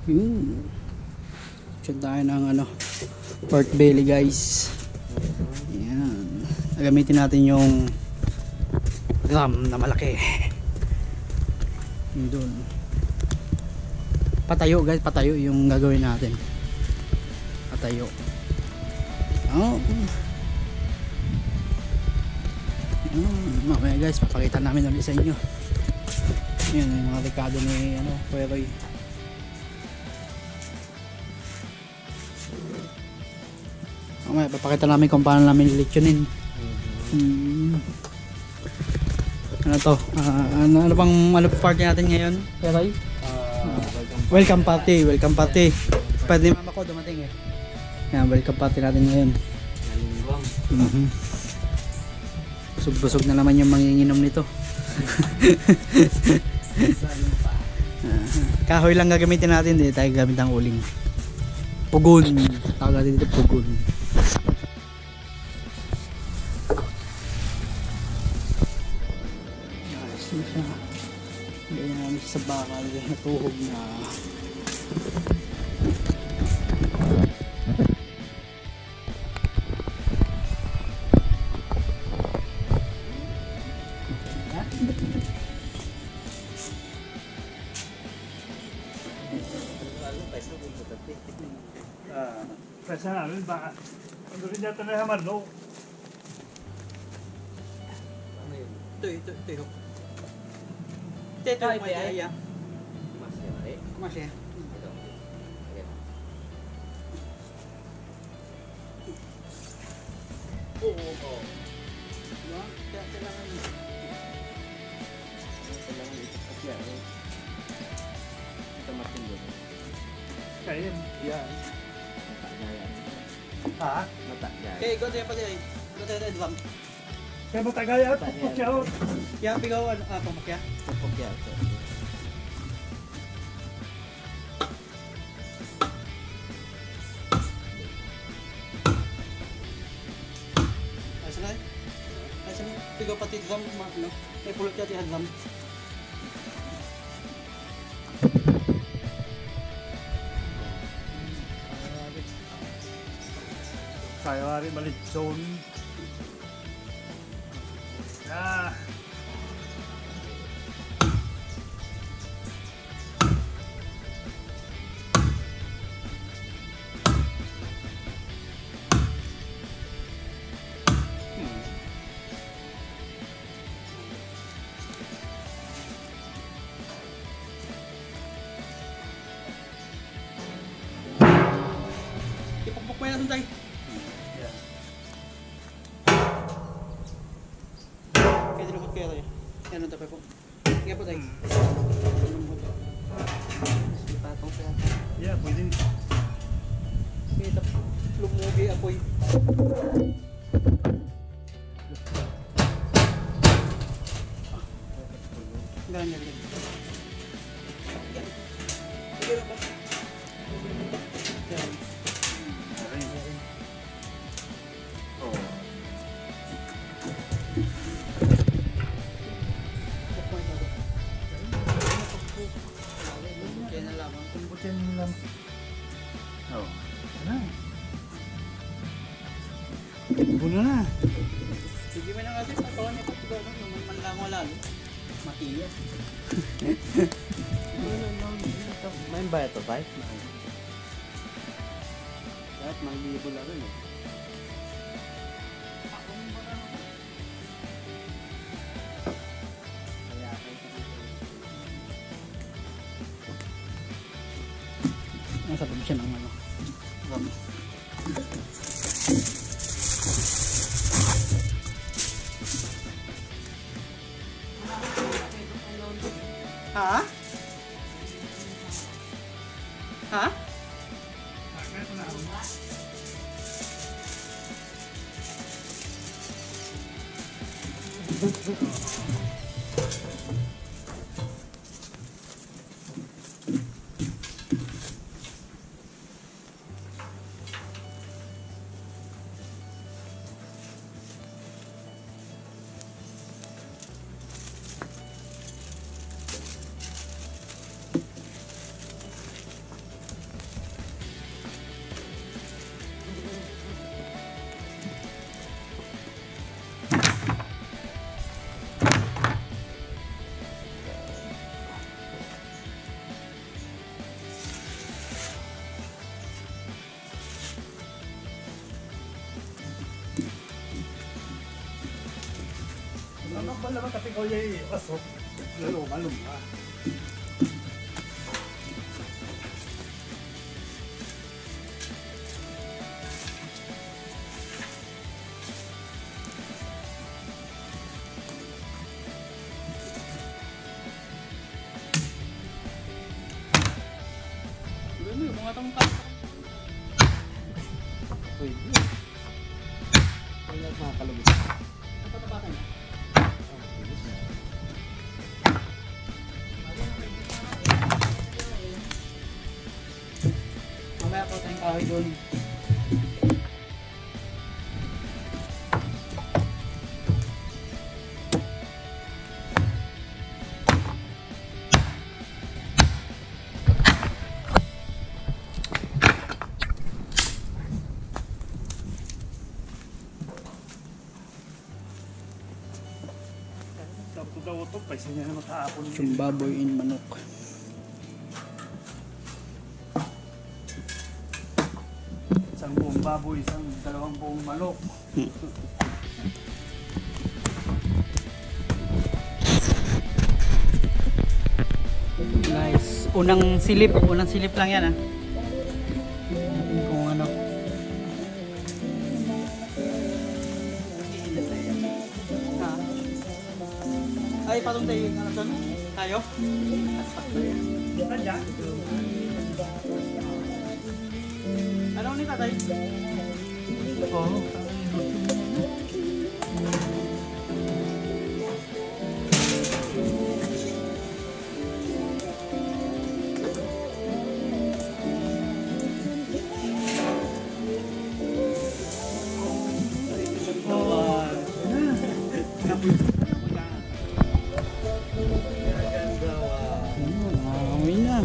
Yun. Check tayo ng ano, pork belly guys. Ayan. Gagamitin natin yung drum na malaki. Yun dun. Patayo guys, patayo yung gagawin natin. Patayo. Oh. Mamaya guys, papakita namin ulit sa inyo. Yan yung mga rekado ni ano, Kuya Roy. Mamaya papakita namin kung paano namin lechyonin. Ano to? Ano bang party natin ngayon, Kuya Roy? Welcome party, welcome party. Pwede mama ko dumating eh. Yan, welcome party natin ngayon. Busog-busog na naman yung manginginom nito. Kahoy lang gagamitin natin, hindi tayo gamit ang uling. Pugon. Tawag natin dito pugon. Ayos na siya. Ganyan namin sa bakal, natuhog na. Pesa namin baka ano rin yata na hamar no? Ito. Ito ya. Masih. Oh. Kaya yan. Ha? Matagay. Okay, go tayo pa tayo. Go tayo drum. Kaya matagay at pagkyaw. Kaya pigaw pamakya. Pagkyaw. Ayos na. Pigaw pati drum, ano? May pulot yata yung drum. Kaya nga rin malitson. Ah. Ipukpuk mo yan natin tayo. Yan ang tapay po. Kaya po tayo. Yeah, pwede. Kita lumugi apoy. Ganyan. Sige ba? Yan. Buno na. Sige mo na natin sa kawan niya kung siguro naman manlang wala. Matiyas. Main ba ito, Tay? Lahat mag-iibol na rin eh. Nasa bag siya ng ano. Ha? Ha? naman kasi ko yung asok. Lalo, malum pa. Mga tangkap. Uy. Ay, nagmakakalabit. Napatapakan niya. Mamaya po tayong kahoy doon. Tapos daw ito, paisa niya naman kahapon. Yung baboy in manok. Isang buong baboy, isang dalawang buong manok. Nice. Unang silip lang yan ah. Kung ano. Ay, patong tayo yung ano doon? Tayo? Kanya? Ano ni tatay? Oo. Amoy na.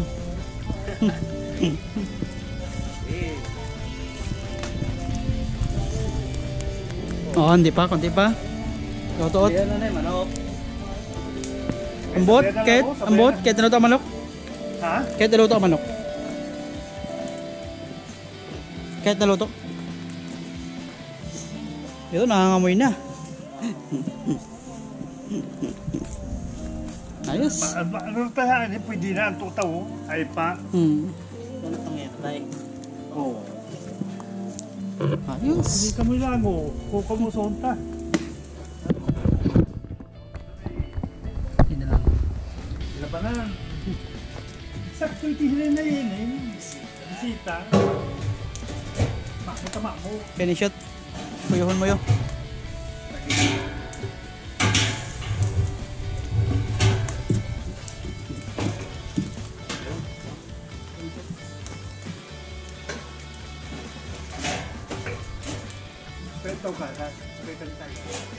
Oh, hindi pa, konti pa. Tutuot. Ano na yung manok? Ambot, kahit naluto ang manok. Ha? Kahit naluto ang manok. Kahit naluto. Ito, nangangamoy na. Ayos. Ano tayo? Pwede na ang tutaw. Ay pa. Ano itong yan, tay? Oo. Ayos. Hindi ka mo lang o. Kuka mo sonta. Hindi lang. Labanan. Sakto itihin na yun eh. Bisita. Makatama mo. Finish shot. Kuyuhon mo yun. Pwede ka na. Pwede tayo.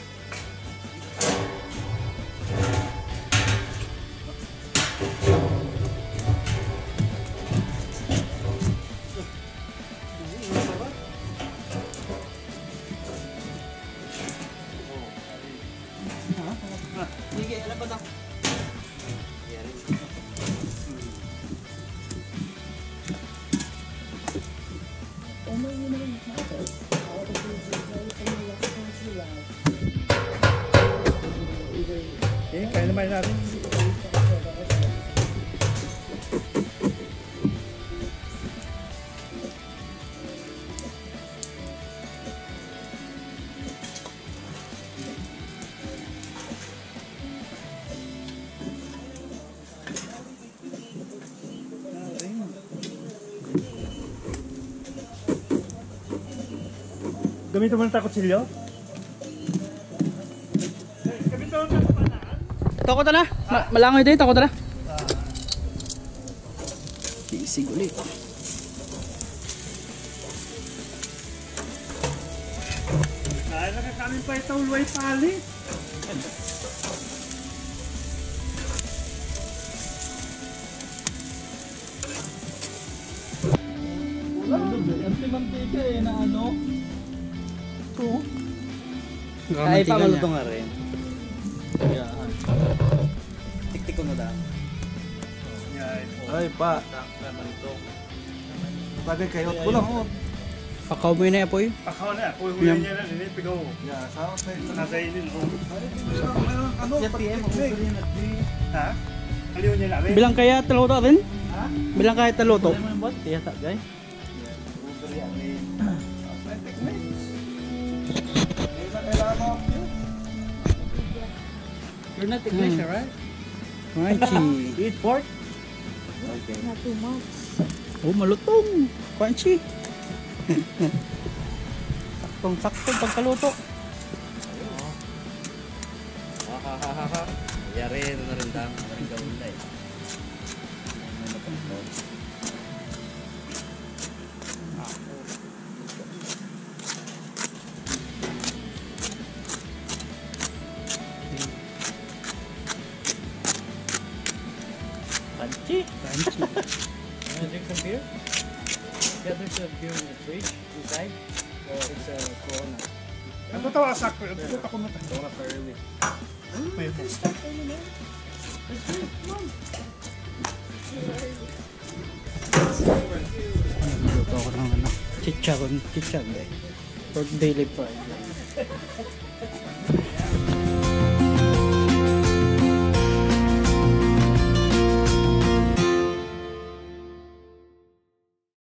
Sige, ano ba ito? Okay, kaya naman natin. Gamitin mo ng takotsilyo? Gamitin mo ng takotsilyo? Tako ta na. Malangoy tayo, tako ta na. Sisig ulit. Kaya nakakamin pa ito ulway pali. Anti-mantika eh na ano. Oo. Ay, pamaluto nga rin. Yan. Tiktik ko na daw. Yan. Ay, pa. Bagay kayo. Kulang. Pakaw mo yun na apoy. Pakaw na, puhuhuli Yum. niya na, ini pigaw. Nasa inin mo. Ha? Aliw niya na, rin. Bilang kaya taluto rin? Bilang kaya taluto? Ano yung bot? Tiyata, guys. You're not English, right? Crunchy. Eat pork? Not too much. Oh, malutong. Crunchy. Saktong-saktong pagkaluto. Ha. Yari, ito na rin dam. Maring gawin na eh. Panchi. Crunchy. Wanna drink some beer? Yeah, there's a beer in the fridge inside. It's a Corona. Ano tawa sakto? Ito ko na tayo. Corona for early. Luto ako ng ano. Chicharon. Chicharon eh. For daily fried.